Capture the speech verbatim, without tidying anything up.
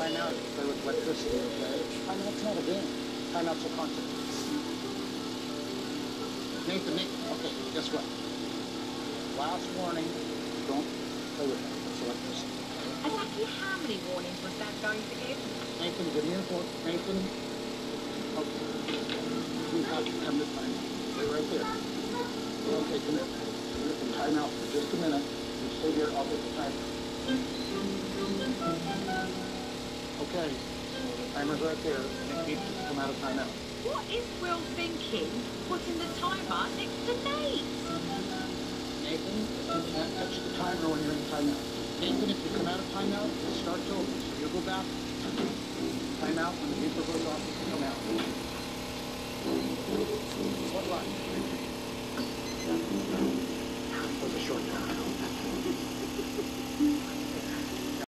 timeout is to play with electricity, okay? Timeout's not a game. Timeout's a concept. Nathan, Nathan, okay, guess what? Last warning, don't play with that. It's electricity. Exactly how many warnings was that going to give? Nathan, give me your phone. Nathan, okay. You have to come this time. Stay right there. Okay, come here. You can time out for just a minute. You stay here, I'll get the timer. Okay, so the timer's right there, and it keeps us come out of timeout. What is Will thinking, putting the timer next to Nate? Nathan, you can't touch the timer when you're in timeout. Nathan, if you come out of timeout, it starts over. So you go back, timeout, when the beeper goes off, you can come out. What line? That was a short time.